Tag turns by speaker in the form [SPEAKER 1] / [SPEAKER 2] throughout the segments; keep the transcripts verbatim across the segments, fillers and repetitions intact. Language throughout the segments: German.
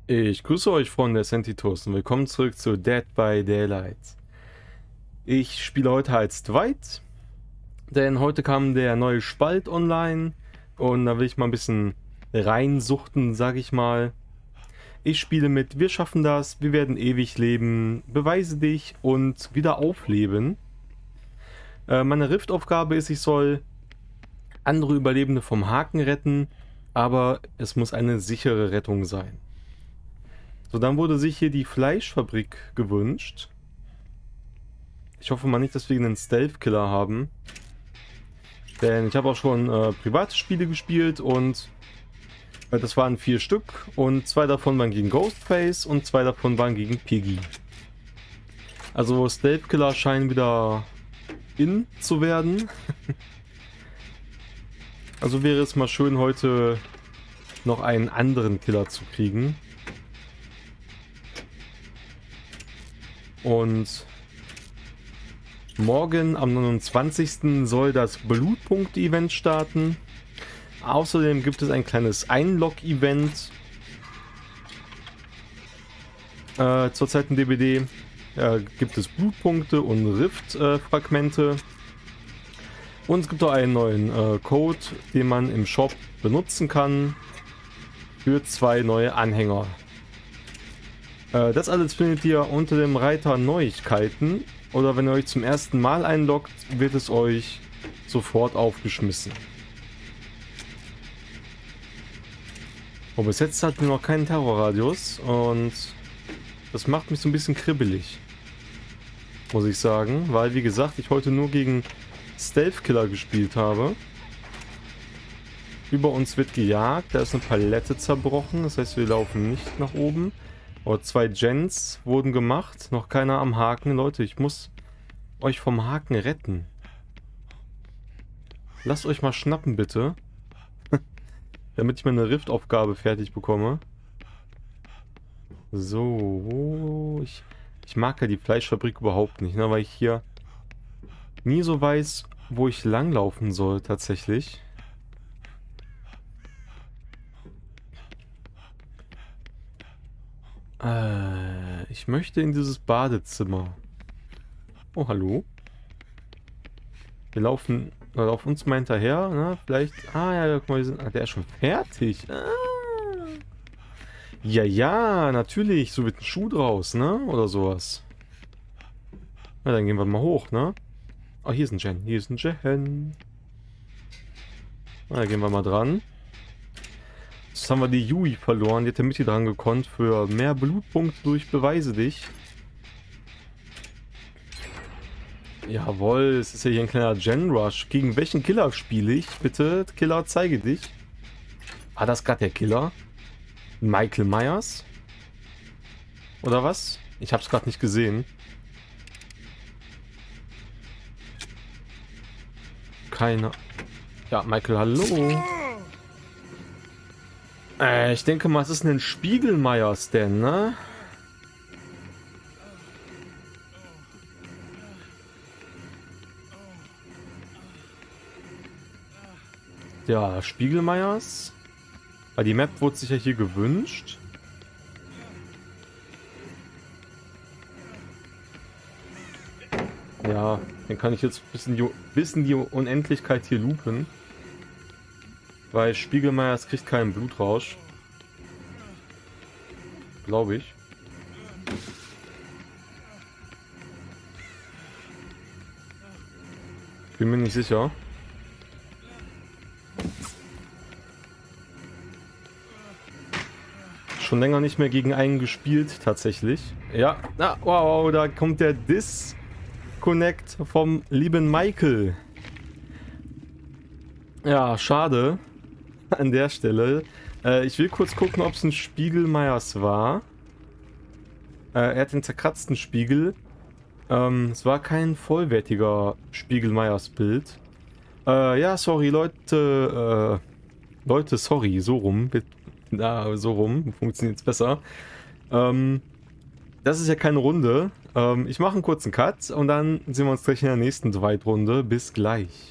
[SPEAKER 1] Ich grüße euch, Freunde des Entitus, und willkommen zurück zu Dead by Daylight. Ich spiele heute als Dwight, denn heute kam der neue Spalt online und da will ich mal ein bisschen reinsuchten, sag ich mal. Ich spiele mit Wir schaffen das, wir werden ewig leben, beweise dich und wieder aufleben. Äh, meine Rift-Aufgabe ist, ich soll andere Überlebende vom Haken retten, aber es muss eine sichere Rettung sein. So, dann wurde sich hier die Fleischfabrik gewünscht. Ich hoffe mal nicht, dass wir einen Stealth-Killer haben. Denn ich habe auch schon äh, private Spiele gespielt und äh, das waren vier Stück. Und zwei davon waren gegen Ghostface und zwei davon waren gegen Piggy. Also Stealth-Killer scheinen wieder in zu werden. Also wäre es mal schön, heute noch einen anderen Killer zu kriegen. Und morgen am neunundzwanzigsten soll das Blutpunkt-Event starten. Außerdem gibt es ein kleines Einlog-Event. Äh, zurzeit im D B D äh, gibt es Blutpunkte und Rift-Fragmente. Äh, und es gibt auch einen neuen äh, Code, den man im Shop benutzen kann für zwei neue Anhänger. Das alles findet ihr unter dem Reiter Neuigkeiten, oder wenn ihr euch zum ersten Mal einloggt, wird es euch sofort aufgeschmissen. Und bis jetzt hatten wir noch keinen Terrorradius und das macht mich so ein bisschen kribbelig, muss ich sagen, weil wie gesagt, ich heute nur gegen Stealth-Killer gespielt habe. Über uns wird gejagt, da ist eine Palette zerbrochen, das heißt wir laufen nicht nach oben. Oh, zwei Gens wurden gemacht, noch keiner am Haken. Leute, ich muss euch vom Haken retten. Lasst euch mal schnappen, bitte. Damit ich meine Rift-Aufgabe fertig bekomme. So, ich, ich mag ja die Fleischfabrik überhaupt nicht, ne, weil ich hier nie so weiß, wo ich langlaufen soll, tatsächlich. Äh, ich möchte in dieses Badezimmer. Oh, hallo. Wir laufen, wir laufen uns mal hinterher, ne? Vielleicht. Ah, ja, guck mal, wir sind, ah, der ist schon fertig. Ah. Ja, ja, natürlich. So wird ein Schuh draus, ne? Oder sowas. Na, dann gehen wir mal hoch, ne? Oh, hier ist ein Gen. Hier ist ein Gen. Na, da gehen wir mal dran. Jetzt haben wir die Yui verloren, die hat der Mitte dran gekonnt für mehr Blutpunkte durch Beweise dich. Jawohl, es ist ja hier ein kleiner Gen Rush. Gegen welchen Killer spiele ich? Bitte, Killer, zeige dich. War das gerade der Killer? Michael Myers? Oder was? Ich habe es gerade nicht gesehen. Keiner. Ja, Michael, hallo. Äh, ich denke mal, es ist ein Spiegelmeiers denn, ne? Ja, Spiegelmeiers. Weil die Map wurde sich ja hier gewünscht. Ja, dann kann ich jetzt bis in die, bis in die Unendlichkeit hier loopen. Weil Spiegelmeiers kriegt keinen Blutrausch. Glaube ich. Bin mir nicht sicher. Schon länger nicht mehr gegen einen gespielt, tatsächlich. Ja, ah, wow, da kommt der Disconnect vom lieben Michael. Ja, schade. An der Stelle. Äh, ich will kurz gucken, ob es ein Spiegelmeiers war. Äh, er hat den zerkratzten Spiegel. Ähm, es war kein vollwertiger Spiegelmeiers-Bild. Äh, ja, sorry, Leute. Äh, Leute, sorry, so rum. Ja, so rum. Funktioniert es besser. Ähm, das ist ja keine Runde. Ähm, ich mache einen kurzen Cut und dann sehen wir uns gleich in der nächsten Zweitrunde. Bis gleich.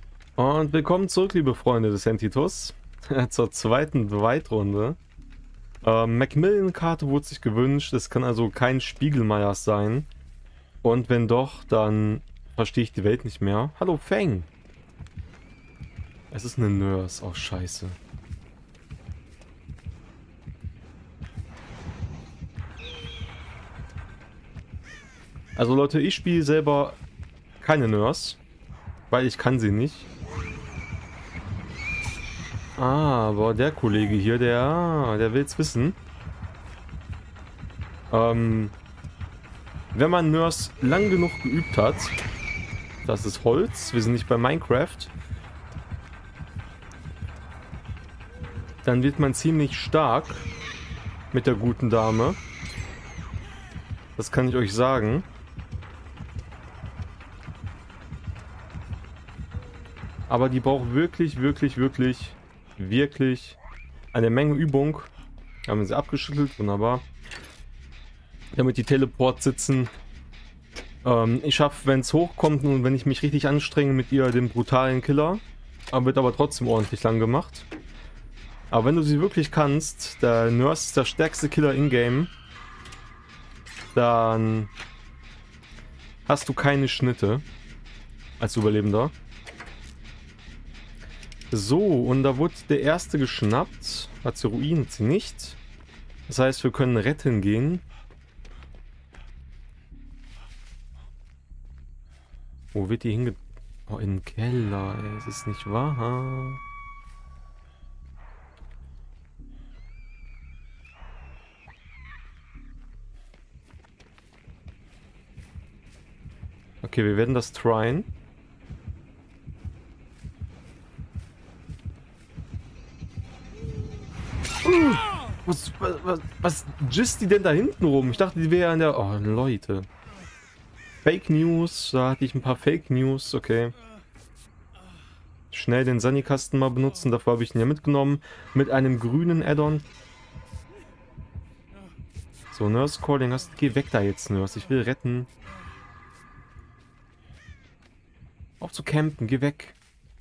[SPEAKER 1] Und willkommen zurück, liebe Freunde des Entitus, zur zweiten Zweitrunde. Ähm, Macmillan-Karte wurde sich gewünscht. Es kann also kein Spiegelmeiers sein. Und wenn doch, dann verstehe ich die Welt nicht mehr. Hallo, Fang. Es ist eine Nurse. Oh, scheiße. Also Leute, ich spiele selber keine Nurse. Weil ich kann sie nicht. Ah, aber der Kollege hier, der, der will's wissen. Ähm, wenn man Nurse lang genug geübt hat, das ist Holz, wir sind nicht bei Minecraft, dann wird man ziemlich stark mit der guten Dame. Das kann ich euch sagen. Aber die braucht wirklich, wirklich, wirklich, wirklich eine Menge Übung. Haben wir sie abgeschüttelt, wunderbar. Damit die Teleports sitzen. Ähm, ich schaffe, wenn es hochkommt und wenn ich mich richtig anstrenge mit ihr, den brutalen Killer. Aber wird aber trotzdem ordentlich lang gemacht. Aber wenn du sie wirklich kannst, der Nurse ist der stärkste Killer in-game, dann hast du keine Schnitte als Überlebender. So, und da wurde der erste geschnappt. Hat sie Ruinen, hat sie nicht. Das heißt, wir können retten gehen. Wo wird die hinge... Oh, in den Keller, ey. Es ist nicht wahr. Okay, wir werden das tryen. Was, was, was, was gisst die denn da hinten rum? Ich dachte, die wäre an der... Oh, Leute. Fake News. Da hatte ich ein paar Fake News. Okay. Schnell den Sunny-Kasten mal benutzen. Dafür habe ich ihn ja mitgenommen. Mit einem grünen Add-on. So, Nurse Calling. Hast... Geh weg da jetzt, Nurse. Ich will retten. Auf zu campen. Geh weg.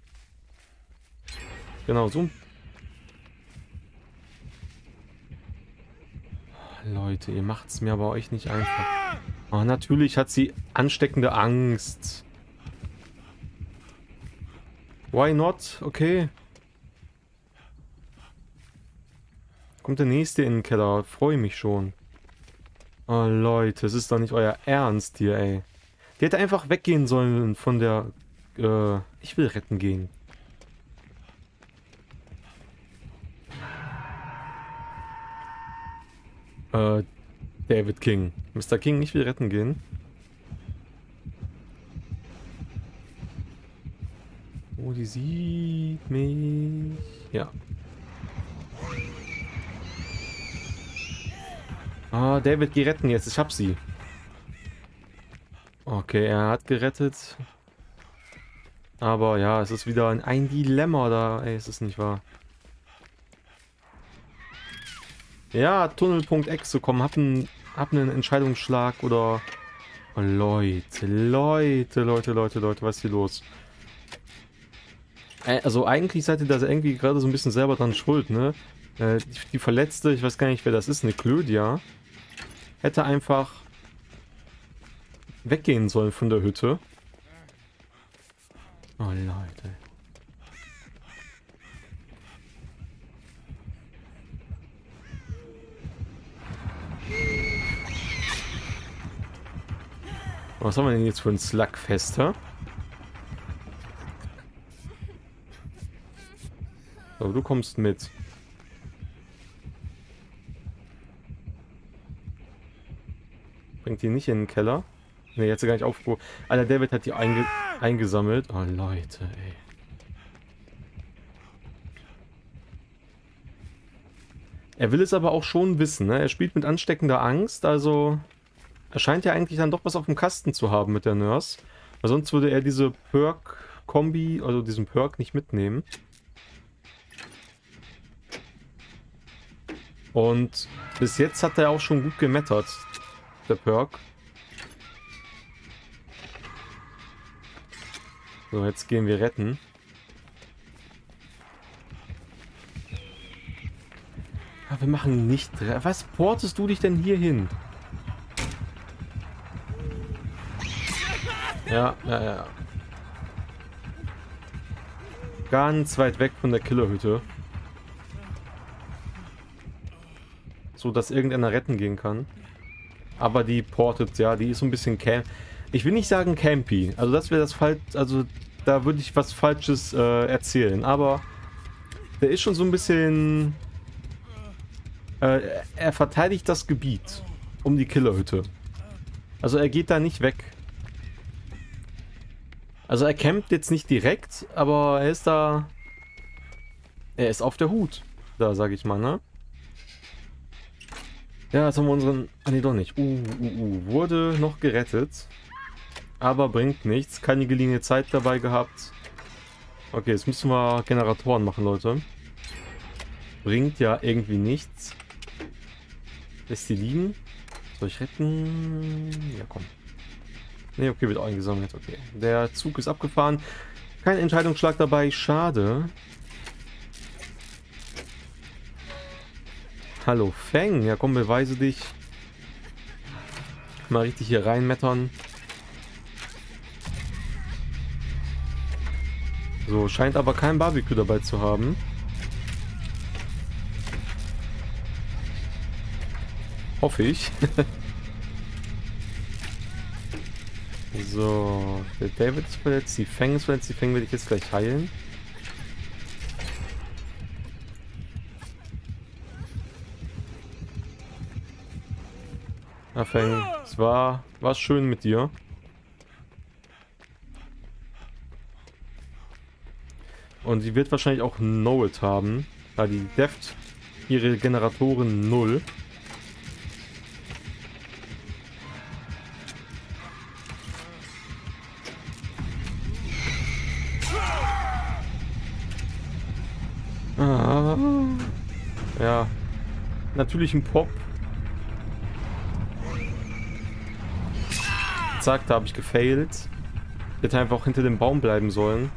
[SPEAKER 1] Genau, so ein... Leute, ihr macht's mir aber euch nicht einfach. Oh, natürlich hat sie ansteckende Angst. Why not? Okay. Kommt der nächste in den Keller. Freue mich schon. Oh, Leute, es ist doch nicht euer Ernst hier, ey. Die hätte einfach weggehen sollen von der... Äh, ich will retten gehen. Äh, David King. Mister King, ich will retten gehen. Oh, die sieht mich. Ja. Ah, David, geh retten jetzt. Ich hab sie. Okay, er hat gerettet. Aber ja, es ist wieder ein, ein Dilemma da. Ey, es ist nicht wahr. Ja, Tunnel.exe zu kommen. Hab einen, hab einen Entscheidungsschlag oder... Oh, Leute, Leute, Leute, Leute, Leute, was ist hier los? Also eigentlich seid ihr da irgendwie gerade so ein bisschen selber dran schuld, ne? Äh, die, die Verletzte, ich weiß gar nicht, wer das ist, eine Klödia, hätte einfach weggehen sollen von der Hütte. Oh, Leute. Was haben wir denn jetzt für ein Slugfest, hä? So, du kommst mit. Bringt die nicht in den Keller? Ne, jetzt gar nicht aufgehoben. Alter, David hat die einge eingesammelt. Oh, Leute, ey. Er will es aber auch schon wissen, ne? Er spielt mit ansteckender Angst, also... Er scheint ja eigentlich dann doch was auf dem Kasten zu haben mit der Nurse. Weil sonst würde er diese Perk-Kombi, also diesen Perk nicht mitnehmen. Und bis jetzt hat er auch schon gut gemettert, der Perk. So, jetzt gehen wir retten. wir machen nicht... Was portest du dich denn hier hin? Ja, ja, ja. Ganz weit weg von der Killerhütte. So, dass irgendeiner retten gehen kann. Aber die portet, ja, die ist so ein bisschen camp... Ich will nicht sagen campy. Also das wäre das falsch... Also da würde ich was Falsches äh, erzählen. Aber der ist schon so ein bisschen... Äh, er verteidigt das Gebiet um die Killerhütte. Also er geht da nicht weg. Also er campt jetzt nicht direkt, aber er ist da... Er ist auf der Hut. Da, sag ich mal, ne? Ja, jetzt haben wir unseren... Ah, nee, doch nicht. Uh, uh, uh. Wurde noch gerettet. Aber bringt nichts. Keine geliehene Zeit dabei gehabt. Okay, jetzt müssen wir Generatoren machen, Leute. Bringt ja irgendwie nichts. Lässt die liegen. Soll ich retten? Ja, komm. Ne, okay, wird auch eingesammelt. Okay. Der Zug ist abgefahren. Kein Entscheidungsschlag dabei. Schade. Hallo, Feng. Ja, komm, beweise dich. Mal richtig hier reinmettern. So, scheint aber kein Barbecue dabei zu haben. Hoffe ich. So, der David ist verletzt, die Feng ist verletzt, die Feng werde ich jetzt gleich heilen. Na Feng, es war, war schön mit dir. Und sie wird wahrscheinlich auch No-It haben, da die Deft ihre Generatoren null. Ah, ja, natürlich ein Pop. Zack, da habe ich gefailt. Ich hätte einfach hinter dem Baum bleiben sollen.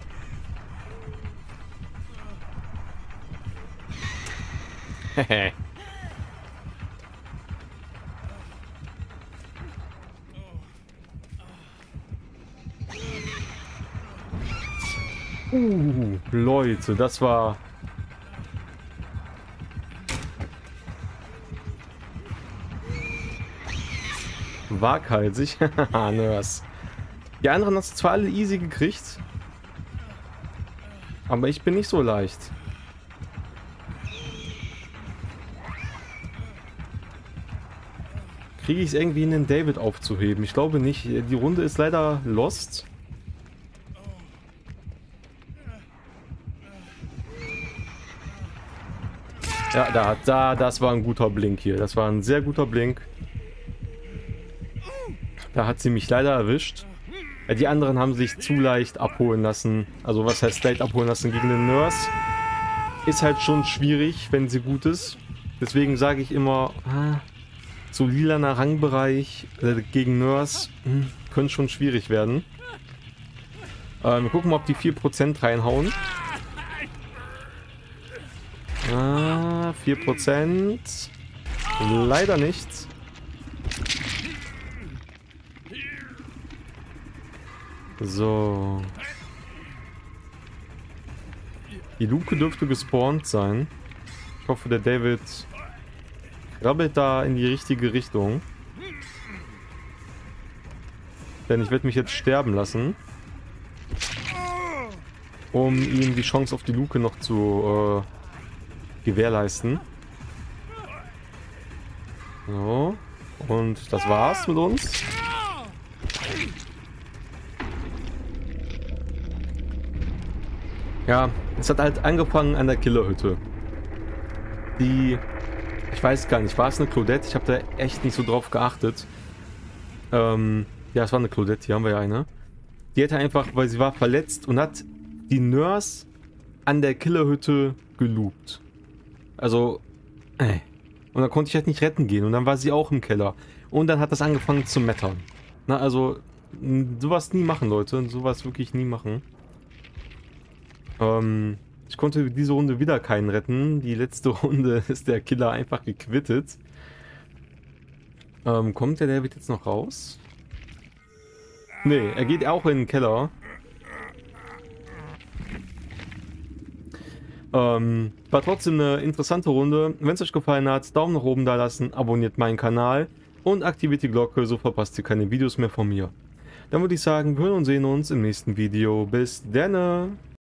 [SPEAKER 1] Hehe. uh, Leute, das war... waghalsig. Nörs. Die anderen hast du zwar alle easy gekriegt, aber ich bin nicht so leicht. Kriege ich es irgendwie in den David aufzuheben? Ich glaube nicht. Die Runde ist leider lost. Ja, da, da, das war ein guter Blink hier. Das war ein sehr guter Blink. Da hat sie mich leider erwischt. Ja, die anderen haben sich zu leicht abholen lassen. Also was heißt leicht abholen lassen gegen den Nurse? Ist halt schon schwierig, wenn sie gut ist. Deswegen sage ich immer, ah, so lilaner Rangbereich äh, gegen Nurse hm, könnte schon schwierig werden. Äh, wir gucken mal, ob die vier Prozent reinhauen. Ah, vier Prozent. Leider nicht. So. Die Luke dürfte gespawnt sein. Ich hoffe, der David krabbelt da in die richtige Richtung. Denn ich werde mich jetzt sterben lassen. Um ihm die Chance auf die Luke noch zu äh, gewährleisten. So. Und das war's mit uns. Ja, es hat halt angefangen an der Killerhütte. Die, ich weiß gar nicht, war es eine Claudette? Ich habe da echt nicht so drauf geachtet. Ähm, ja, es war eine Claudette, hier haben wir ja eine. Die hätte einfach, weil sie war verletzt und hat die Nurse an der Killerhütte geloopt. Also, äh. Und dann konnte ich halt nicht retten gehen und dann war sie auch im Keller. Und dann hat das angefangen zu mettern. Na, also, sowas nie machen, Leute. Sowas wirklich nie machen. Ähm, Ich konnte diese Runde wieder keinen retten. Die letzte Runde ist der Killer einfach gequittet. Ähm, kommt der David jetzt noch raus? Nee, er geht auch in den Keller. Ähm, war trotzdem eine interessante Runde. Wenn es euch gefallen hat, Daumen nach oben da lassen, abonniert meinen Kanal und aktiviert die Glocke, so verpasst ihr keine Videos mehr von mir. Dann würde ich sagen, wir hören und sehen uns im nächsten Video. Bis dann!